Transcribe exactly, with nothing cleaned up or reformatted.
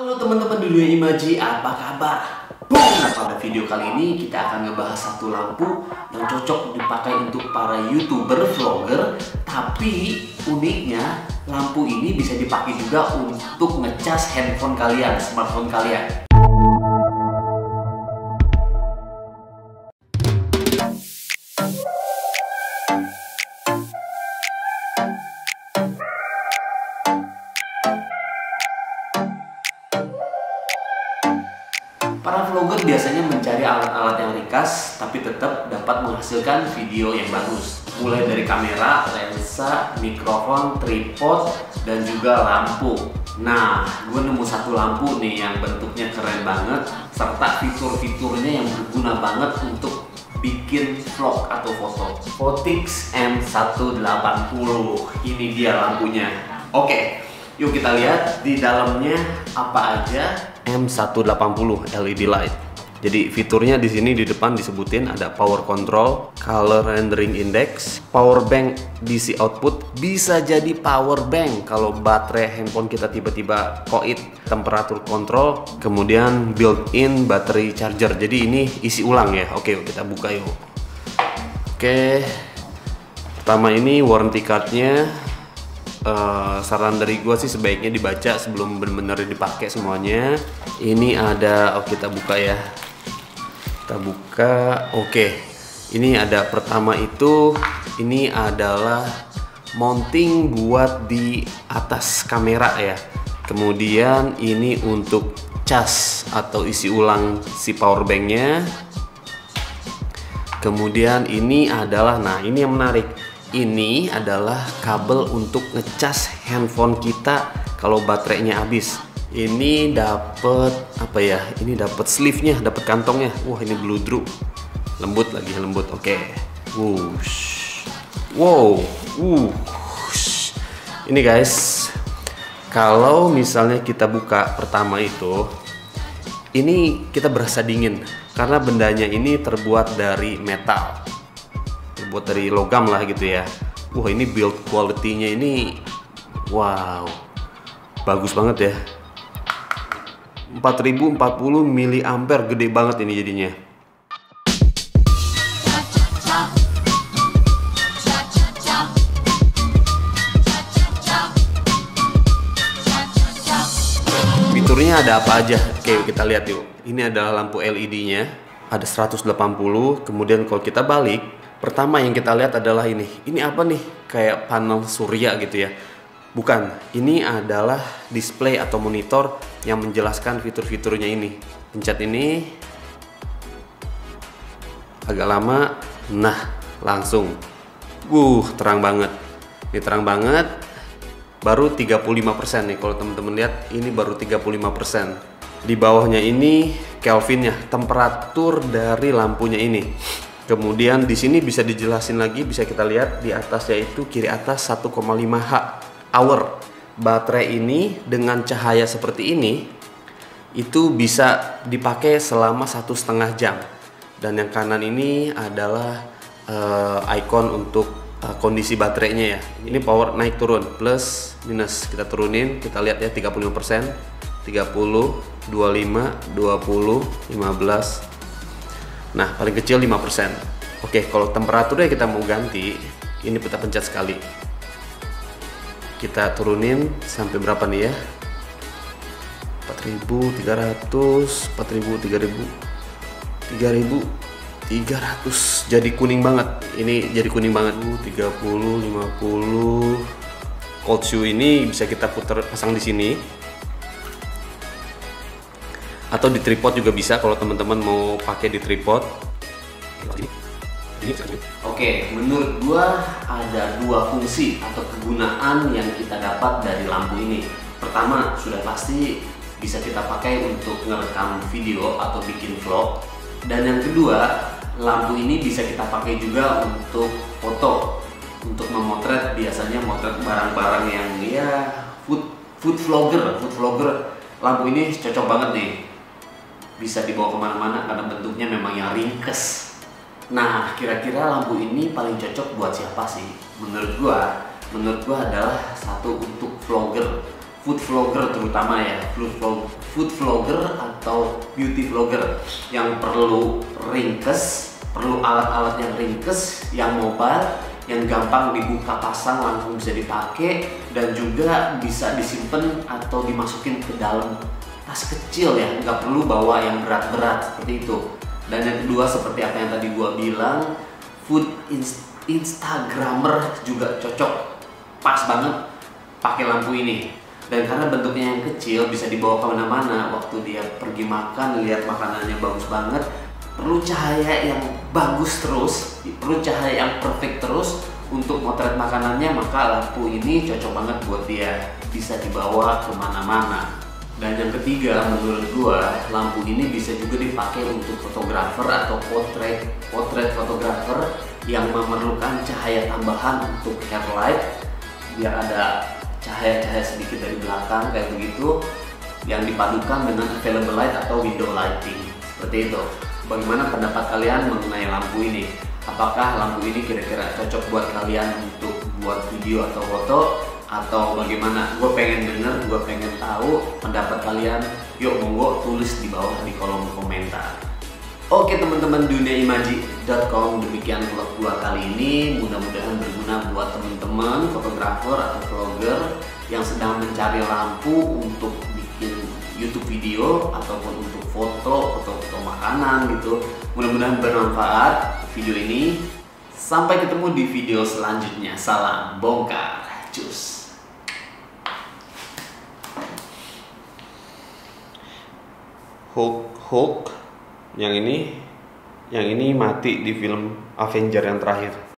Halo teman-teman di dunia Imaji, apa kabar? Boom! Nah, pada video kali ini kita akan ngebahas satu lampu yang cocok dipakai untuk para YouTuber, vlogger. Tapi uniknya, lampu ini bisa dipakai juga untuk ngecas handphone kalian, smartphone kalian. Para vlogger biasanya mencari alat-alat yang ringkas tapi tetap dapat menghasilkan video yang bagus. Mulai dari kamera, lensa, mikrofon, tripod, dan juga lampu. Nah, gue nemu satu lampu nih yang bentuknya keren banget serta fitur-fiturnya yang berguna banget untuk bikin vlog atau foto. Photix M seratus delapan puluh. Ini dia lampunya. Oke, yuk kita lihat di dalamnya apa aja. M seratus delapan puluh L E D light. Jadi fiturnya di sini di depan disebutin ada power control, color rendering index, power bank D C output, bisa jadi power bank kalau baterai handphone kita tiba-tiba koit, temperatur control, kemudian built-in battery charger. Jadi ini isi ulang ya. Oke, yuk kita buka yuk. Oke, pertama ini warranty cardnya. Uh, saran dari gue sih sebaiknya dibaca sebelum benar-benar dipakai semuanya. Ini ada, oh kita buka ya. Kita buka. Oke, ini ada pertama itu, ini adalah mounting buat di atas kamera ya. Kemudian ini untuk cas atau isi ulang si power banknya. Kemudian ini adalah, nah ini yang menarik. Ini adalah kabel untuk ngecas handphone kita kalau baterainya habis. Ini dapat apa ya? Ini dapat sleeve-nya, dapat kantongnya. Wah, ini bludru. Lembut lagi, lembut. Oke. Wush. Wow. Wush. Ini guys, kalau misalnya kita buka pertama itu, ini kita berasa dingin karena bendanya ini terbuat dari metal. Buat dari logam lah gitu ya. Wah, ini build quality-nya ini wow, bagus banget ya. Empat ribu empat puluh miliampere, gede banget ini jadinya. Fiturnya ada apa aja? Oke, kita lihat yuk. Ini adalah lampu L E D-nya, ada seratus delapan puluh. Kemudian kalau kita balik, pertama yang kita lihat adalah ini. Ini apa nih? Kayak panel surya gitu ya. Bukan, ini adalah display atau monitor yang menjelaskan fitur-fiturnya ini. Pencet ini. Agak lama. Nah, langsung. Uh, terang banget. Ini terang banget. Baru tiga puluh lima persen nih. Kalau teman-teman lihat, ini baru tiga puluh lima persen. Di bawahnya ini Kelvinnya, temperatur dari lampunya ini. Kemudian di sini bisa dijelasin lagi, bisa kita lihat di atasnya itu kiri atas satu koma lima watt hour. Baterai ini dengan cahaya seperti ini itu bisa dipakai selama satu setengah jam. Dan yang kanan ini adalah uh, icon untuk uh, kondisi baterainya ya. Ini power naik turun, plus minus. Kita turunin, kita lihat ya, tiga puluh lima persen, tiga puluh, dua puluh lima, dua puluh, lima belas. Nah, paling kecil lima persen. Oke, kalau temperaturnya kita mau ganti, ini kita pencet sekali. Kita turunin sampai berapa nih ya? empat ribu tiga ratus, empat ribu, tiga ribu, tiga ribu tiga ratus. Jadi kuning banget. Ini jadi kuning banget. tiga puluh, lima puluh. Cold shoe ini bisa kita putar, pasang di sini. Atau di tripod juga bisa kalau teman-teman mau pakai di tripod. Oke, menurut gua ada dua fungsi atau kegunaan yang kita dapat dari lampu ini. Pertama, sudah pasti bisa kita pakai untuk ngerekam video atau bikin vlog. Dan yang kedua, lampu ini bisa kita pakai juga untuk foto, untuk memotret, biasanya motret barang-barang yang ya food food vlogger, food vlogger. Lampu ini cocok banget nih. Bisa dibawa kemana-mana karena bentuknya memang yang ringkes. Nah, kira-kira lampu ini paling cocok buat siapa sih? Menurut gua, menurut gua adalah satu untuk vlogger, food vlogger terutama ya, food vlog, food vlogger atau beauty vlogger yang perlu ringkes, perlu alat-alat yang ringkes, yang mobile, yang gampang dibuka pasang langsung bisa dipakai, dan juga bisa disimpan atau dimasukin ke dalam tas kecil ya, nggak perlu bawa yang berat-berat seperti itu. Dan yang kedua seperti apa yang tadi gua bilang, food instagramer juga cocok, pas banget pakai lampu ini. Dan karena bentuknya yang kecil bisa dibawa kemana-mana, waktu dia pergi makan lihat makanannya bagus banget, perlu cahaya yang bagus terus, perlu cahaya yang perfect terus untuk motret makanannya, maka lampu ini cocok banget buat dia, bisa dibawa kemana-mana. Dan yang ketiga, menurut gua lampu ini bisa juga dipakai untuk fotografer atau potret potret fotografer yang memerlukan cahaya tambahan untuk hair light, biar ada cahaya-cahaya sedikit dari belakang kayak begitu, yang dipadukan dengan available light atau window lighting seperti itu. Bagaimana pendapat kalian mengenai lampu ini? Apakah lampu ini kira-kira cocok buat kalian untuk buat video atau foto? Atau bagaimana? Gue pengen denger, gue pengen tahu pendapat kalian. Yuk monggo tulis di bawah di kolom komentar. Oke teman-teman, dunia imaji dot com, demikian vlog gue kali ini. Mudah-mudahan berguna buat teman-teman fotografer atau vlogger yang sedang mencari lampu untuk bikin YouTube video ataupun untuk foto, foto-foto makanan gitu. Mudah-mudahan bermanfaat video ini. Sampai ketemu di video selanjutnya. Salam bongkar, cus. Hulk, Hulk, yang ini, yang ini mati di film Avenger yang terakhir.